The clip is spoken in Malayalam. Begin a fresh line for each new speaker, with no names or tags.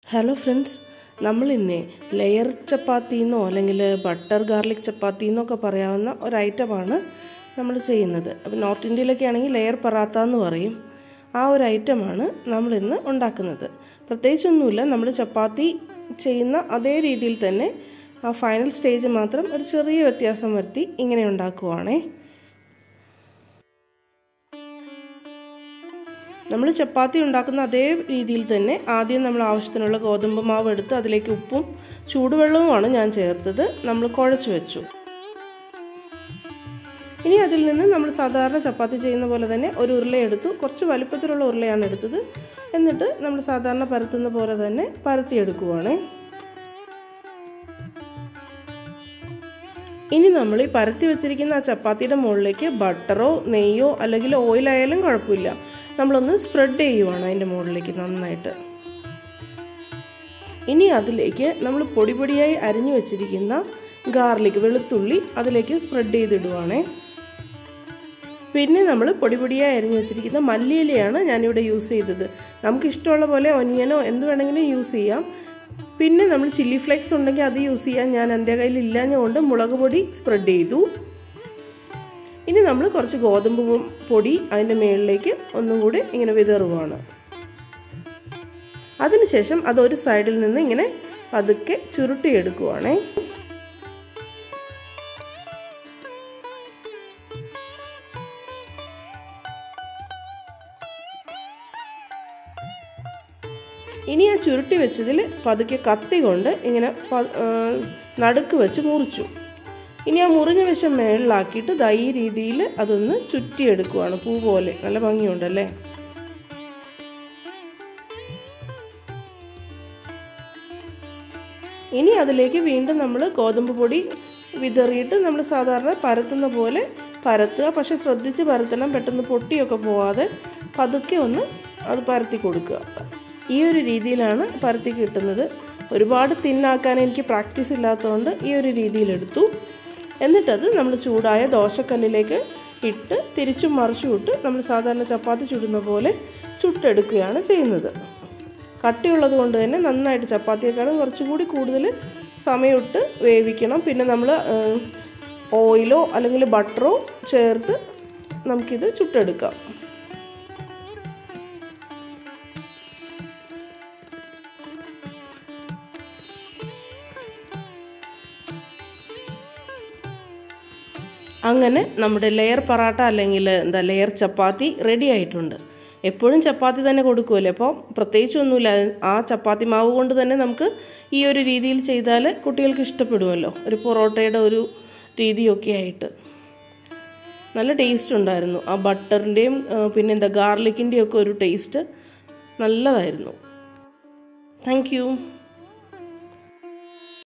ഹലോ ഫ്രണ്ട്സ്, നമ്മളിന്നേ ലെയർ ചപ്പാത്തിന്നോ അല്ലെങ്കിൽ ബട്ടർ ഗാർലിക് ചപ്പാത്തി എന്നൊക്കെ പറയാവുന്ന ഒരു ഐറ്റമാണ് നമ്മൾ ചെയ്യുന്നത്. അപ്പോൾ നോർത്ത് ഇന്ത്യയിലൊക്കെ ആണെങ്കിൽ ലെയർ പറാത്ത എന്ന് പറയും. ആ ഒരു ഐറ്റമാണ് നമ്മളിന്ന് ഉണ്ടാക്കുന്നത്. പ്രത്യേകിച്ചൊന്നുമില്ല, നമ്മൾ ചപ്പാത്തി ചെയ്യുന്ന അതേ രീതിയിൽ തന്നെ ആ ഫൈനൽ സ്റ്റേജ് മാത്രം ഒരു ചെറിയ വ്യത്യാസം വരുത്തി ഇങ്ങനെ ഉണ്ടാക്കുവാണേ. നമ്മൾ ചപ്പാത്തി ഉണ്ടാക്കുന്ന അതേ രീതിയിൽ തന്നെ ആദ്യം നമ്മൾ ആവശ്യത്തിനുള്ള ഗോതമ്പ് മാവ് എടുത്ത് അതിലേക്ക് ഉപ്പും ചൂടുവെള്ളവുമാണ് ഞാൻ ചേർത്തത്. നമ്മൾ കുഴച്ച് വെച്ചു. ഇനി അതിൽ നിന്ന് നമ്മൾ സാധാരണ ചപ്പാത്തി ചെയ്യുന്ന പോലെ തന്നെ ഒരു ഉരുള എടുത്തു. കുറച്ച് വലുപ്പത്തിലുള്ള ഉരുളയാണ് എടുത്തത്. എന്നിട്ട് നമ്മൾ സാധാരണ പരത്തുന്ന പോലെ തന്നെ പരത്തിയെടുക്കുവാണ്. ഇനി നമ്മൾ ഈ പരത്തി വെച്ചിരിക്കുന്ന ആ ചപ്പാത്തിയുടെ മുകളിലേക്ക് ബട്ടറോ നെയ്യോ അല്ലെങ്കിൽ ഓയിലായാലും കുഴപ്പമില്ല, നമ്മളൊന്ന് സ്പ്രെഡ് ചെയ്യുവാണ് അതിൻ്റെ മുകളിലേക്ക് നന്നായിട്ട്. ഇനി അതിലേക്ക് നമ്മൾ പൊടി പൊടിയായി അരിഞ്ഞു വെച്ചിരിക്കുന്ന ഗാർലിക് വെളുത്തുള്ളി അതിലേക്ക് സ്പ്രെഡ് ചെയ്തിടുവാണേ. പിന്നെ നമ്മൾ പൊടി പൊടിയായി അരിഞ്ഞു വെച്ചിരിക്കുന്ന മല്ലിയിലയാണ് ഞാനിവിടെ യൂസ് ചെയ്തത്. നമുക്കിഷ്ടമുള്ള പോലെ ഒനിയനോ എന്ത് വേണമെങ്കിലും യൂസ് ചെയ്യാം. പിന്നെ നമ്മൾ ചില്ലി ഫ്ലേക്സ് ഉണ്ടെങ്കിൽ അത് യൂസ് ചെയ്യാൻ ഞാൻ എൻ്റെ കയ്യിൽ ഇല്ലാഞ്ഞുകൊണ്ട് മുളക് പൊടി സ്പ്രെഡ് ചെയ്തു. ഇനി നമ്മൾ കുറച്ച് ഗോതമ്പ് പൊടി അതിൻ്റെ മുകളിലേക്ക് ഒന്നും കൂടി ഇങ്ങനെ വിതറുവാണ്. അതിനുശേഷം അതൊരു സൈഡിൽ നിന്ന് ഇങ്ങനെ പതുക്കെ ചുരുട്ടിയെടുക്കുവാണേ. ഇനി ആ ചുരുട്ടി വെച്ചതിൽ പതുക്കെ കത്തി കൊണ്ട് ഇങ്ങനെ നടുക്ക് വെച്ച് മുറിച്ചു. ഇനി ആ മുറിഞ്ഞ വശം മേളിലാക്കിയിട്ട് ഈ രീതിയിൽ അതൊന്ന് ചുറ്റിയെടുക്കുവാണ്. പൂ പോലെ നല്ല ഭംഗിയുണ്ടല്ലേ. ഇനി അതിലേക്ക് വീണ്ടും നമ്മൾ ഗോതമ്പ് പൊടി വിതറിയിട്ട് നമ്മൾ സാധാരണ പരത്തുന്ന പോലെ പരത്തുക. പക്ഷെ ശ്രദ്ധിച്ച് പരത്തണം, പെട്ടെന്ന് പൊട്ടിയൊക്കെ പോവാതെ പതുക്കെ ഒന്ന് അത് പരത്തി കൊടുക്കുക. ഈ ഒരു രീതിയിലാണ് പരത്തി കിട്ടുന്നത്. ഒരുപാട് തിന്നാക്കാൻ എനിക്ക് പ്രാക്ടീസ് ഇല്ലാത്തതുകൊണ്ട് ഈ ഒരു രീതിയിലെടുത്തു. എന്നിട്ടത് നമ്മൾ ചൂടായ ദോശക്കല്ലിലേക്ക് ഇട്ട് തിരിച്ചും മറിച്ചും ഇട്ട് നമ്മൾ സാധാരണ ചപ്പാത്തി ചുടുന്ന പോലെ ചുട്ടെടുക്കുകയാണ് ചെയ്യുന്നത്. കട്ടിയുള്ളത് കൊണ്ട് തന്നെ നന്നായിട്ട് ചപ്പാത്തിയേക്കാളും കുറച്ചുകൂടി കൂടുതൽ സമയമിട്ട് വേവിക്കണം. പിന്നെ നമ്മൾ ഓയിലോ അല്ലെങ്കിൽ ബട്ടറോ ചേർത്ത് നമുക്കിത് ചുട്ടെടുക്കാം. അങ്ങനെ നമ്മുടെ ലെയർ പറാട്ട അല്ലെങ്കിൽ ലെയർ ചപ്പാത്തി റെഡി ആയിട്ടുണ്ട്. എപ്പോഴും ചപ്പാത്തി തന്നെ കൊടുക്കുമല്ലോ, അപ്പോൾ പ്രത്യേകിച്ചൊന്നുമില്ല. ആ ചപ്പാത്തി മാവ് കൊണ്ട് തന്നെ നമുക്ക് ഈ ഒരു രീതിയിൽ ചെയ്താൽ കുട്ടികൾക്ക് ഇഷ്ടപ്പെടുമല്ലോ. ഒരു പൊറോട്ടയുടെ ഒരു രീതിയൊക്കെ ആയിട്ട് നല്ല ടേസ്റ്റ് ഉണ്ടായിരുന്നു. ആ ബട്ടറിൻ്റെയും പിന്നെ ഗാർലിക്കിൻ്റെയും ഒക്കെ ഒരു ടേസ്റ്റ് നല്ലതായിരുന്നു. Thank U.